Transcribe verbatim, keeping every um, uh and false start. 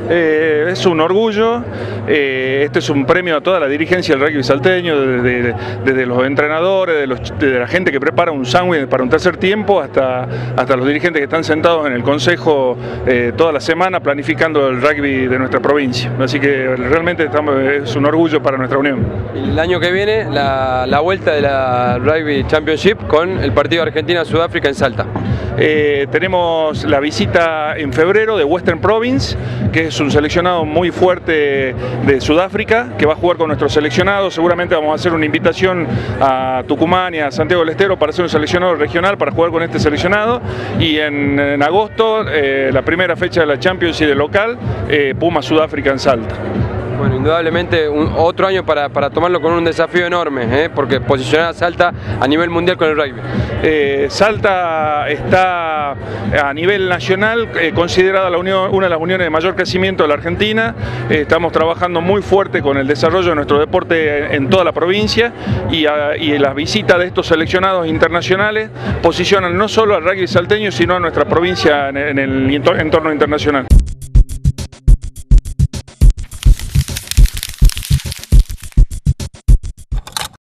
Eh, es un orgullo, eh, este es un premio a toda la dirigencia del rugby salteño, desde, desde los entrenadores, de, los, de la gente que prepara un sándwich para un tercer tiempo, hasta, hasta los dirigentes que están sentados en el consejo eh, toda la semana planificando el rugby de nuestra provincia. Así que realmente estamos, es un orgullo para nuestra unión. El año que viene la, la vuelta de la Rugby Championship con el partido Argentina-Sudáfrica en Salta. Eh, tenemos la visita en febrero de Western Province, que es un seleccionado muy fuerte de Sudáfrica, que va a jugar con nuestros seleccionados. Seguramente vamos a hacer una invitación a Tucumán y a Santiago del Estero para hacer un seleccionado regional para jugar con este seleccionado. Y en, en agosto, eh, la primera fecha de la Championship de local, eh, Puma Sudáfrica en Salta. Bueno, indudablemente un, otro año para, para tomarlo con un desafío enorme, ¿eh? Porque posicionar a Salta a nivel mundial con el rugby. Eh, Salta está a nivel nacional eh, considerada la unión, una de las uniones de mayor crecimiento de la Argentina. Eh, estamos trabajando muy fuerte con el desarrollo de nuestro deporte en, en toda la provincia y, a, y las visitas de estos seleccionados internacionales posicionan no solo al rugby salteño, sino a nuestra provincia en, en el entorno internacional.